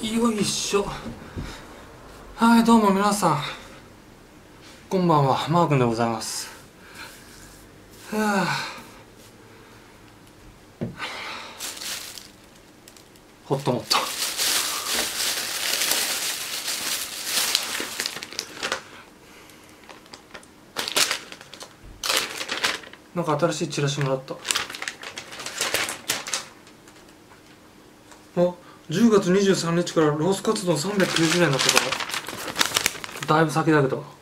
よいしょ。はい、どうも皆さんこんばんは、マー君でございます。はあ、ホットモットなんか新しいチラシもらった。あ、10月23日からロースカツ丼390円だったから、だいぶ先だけど。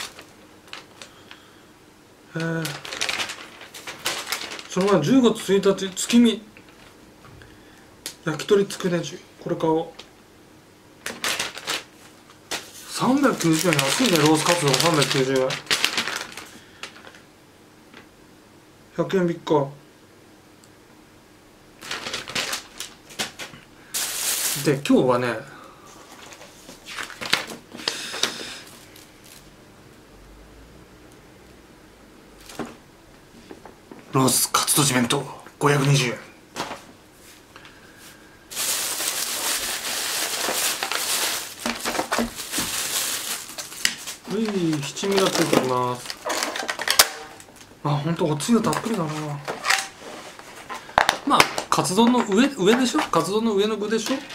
その前10月1日月見焼き鳥つくね重、これ買おう。390円、安いね。ロースカツ丼390円、100円引きか。で今日はね、ロースカツとじ弁当520円。七味がついております。あ、ほんとおつゆたっぷりだな。まあカツ丼の上でしょ。カツ丼の上の具でしょ。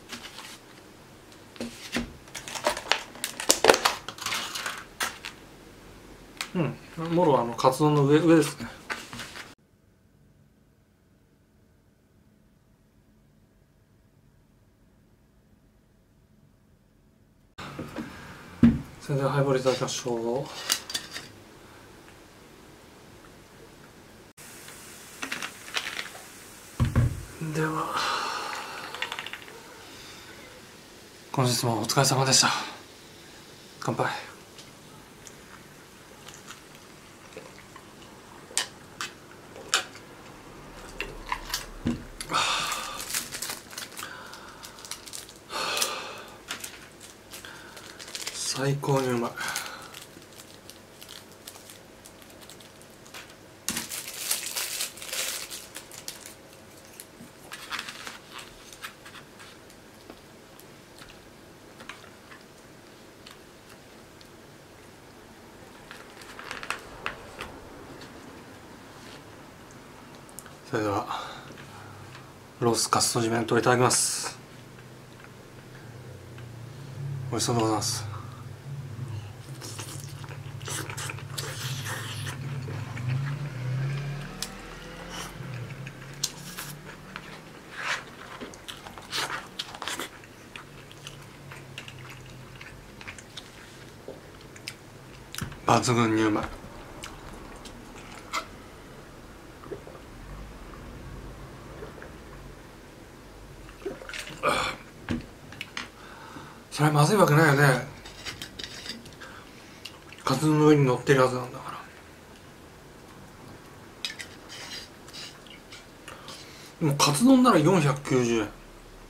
もろカツ丼の上ですね。それではハイボールいただきましょう。では今日もお疲れ様でした。乾杯。最高にうまい。それではロースカツとじ弁当いただきます。おいしそうでございます。抜群にうまい。それまずいわけないよね。カツ丼の上に乗ってるはずなんだから。でもカツ丼なら490円、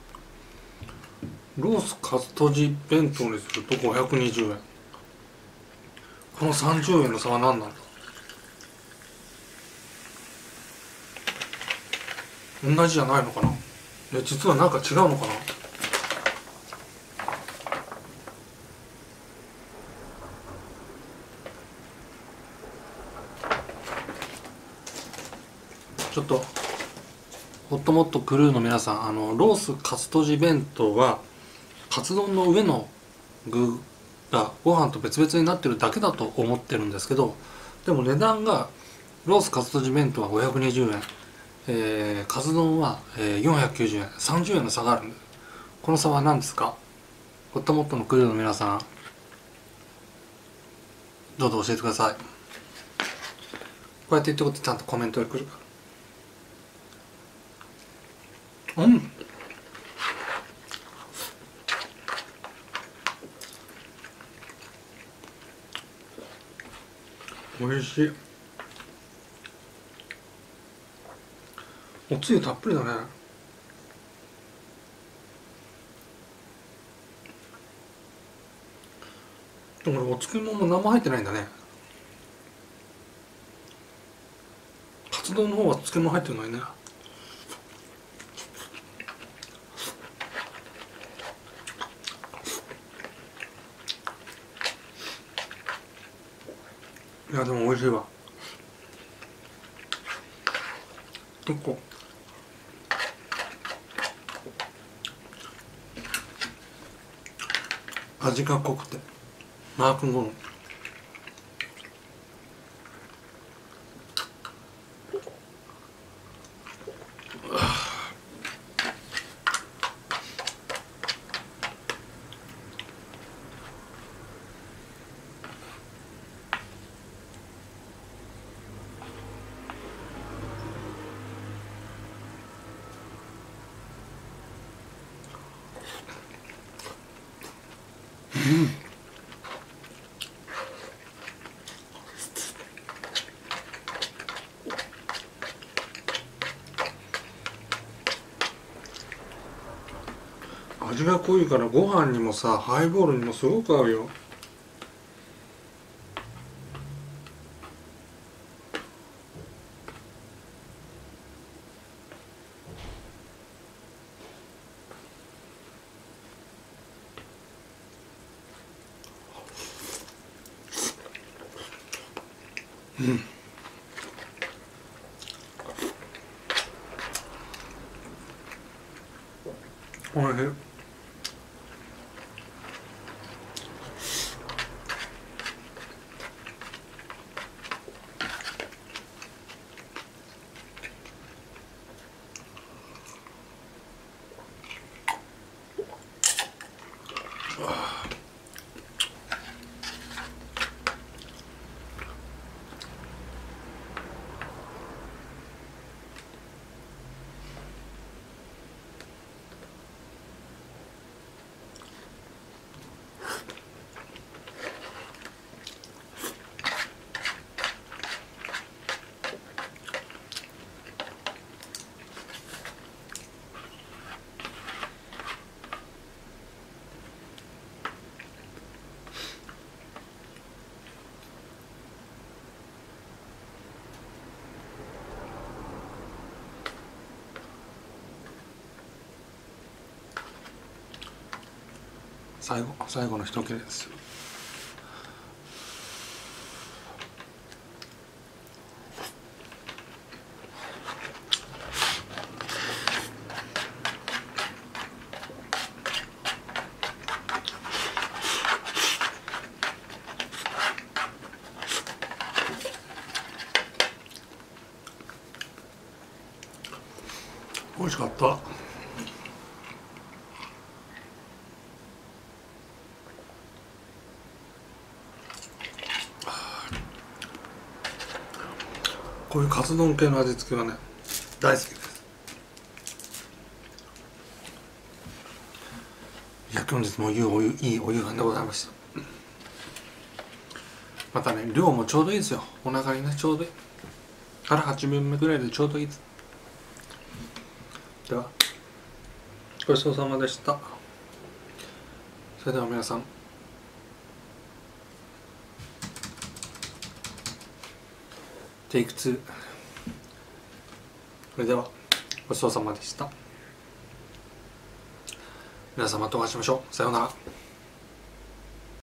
ロースカツとじ弁当にすると520円。この30円の差は何なんだ。同じじゃないのかな。実はなんか違うのかな。ちょっとホットモットクルーの皆さん、ロースカツとじ弁当はカツ丼の上の具がご飯と別々になってるだけだと思ってるんですけど、でも値段がロースカツとじ弁当は520円、カツ丼は490円、30円の差があるんです。この差は何ですか。ホットモットのクルーの皆さん、どうぞ教えてください。こうやって言ってことちゃんとコメントで来るから。おいしい。おつゆたっぷりだね。でもこれお漬物も何も入ってないんだね。カツ丼の方は漬物入ってるのにね。 いやでも美味しいわ。結構味が濃くてマーク後の味が濃いからご飯にもさハイボールにもすごく合うよ。うん。おいしい。最後の一切れですよ。美味しかった。こういうカツ丼系の味付けはね大好きです。いや本日もいいお湯がでございました。またね量もちょうどいいですよ。お腹にねちょうどいい。腹8分目ぐらいでちょうどいいです。ではごちそうさまでした。それでは皆さんテイク2。それではごちそうさまでした。皆様とお会いしましょう。さようなら。